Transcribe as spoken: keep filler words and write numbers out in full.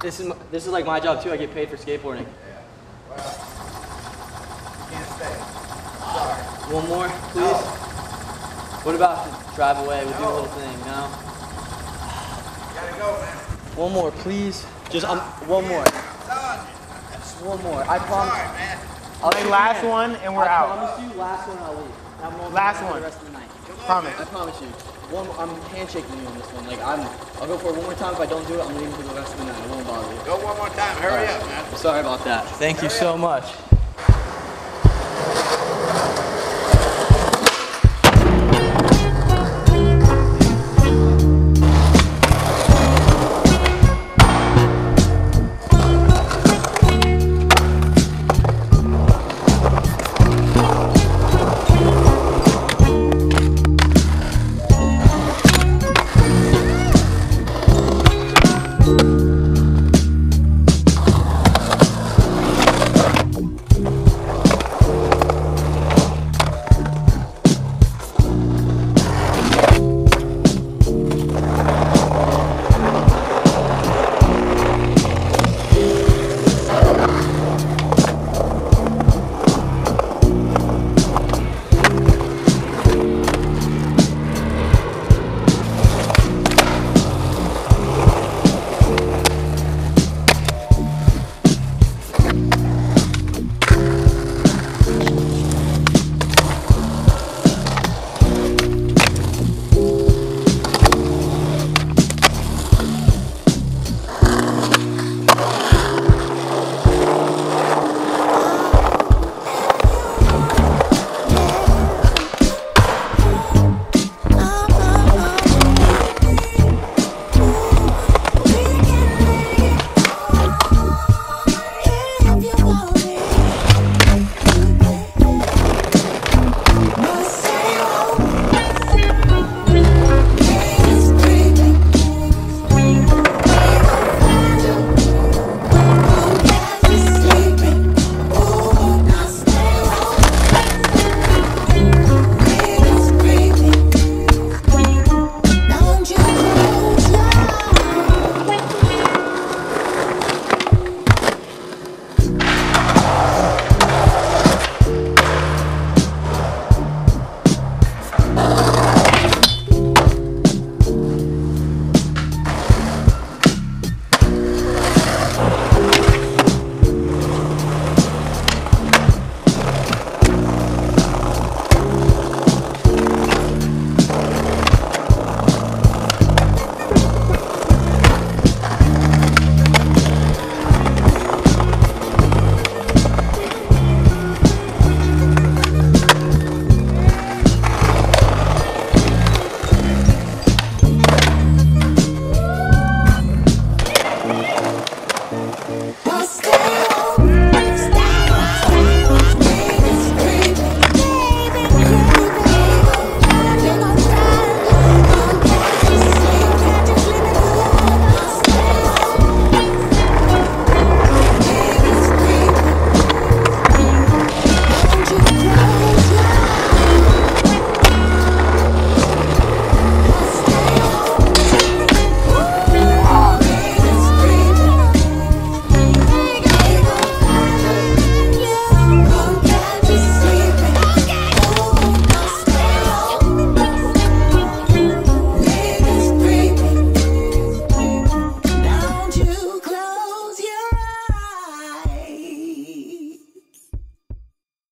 This is my, this is like my job too. I get paid for skateboarding. Yeah. Well, you can't stay. Sorry. One more, please. No. What about to drive away? We'll No. do a little thing. No. You gotta go, man. One more, please. Just um, one more. Just one more. I promise. Sorry, man. I'll Like last one and we're I out. promise you, last one I'll leave. That won't be Last the one. rest of the night. Promise. I promise you. One, I'm handshaking you on this one. Like I'm, I'll go for it one more time. If I don't do it, I'm leaving for the rest of the night. I won't bother you. Go one more time. Hurry up, man. Sorry about that. Thank you so much. Oh.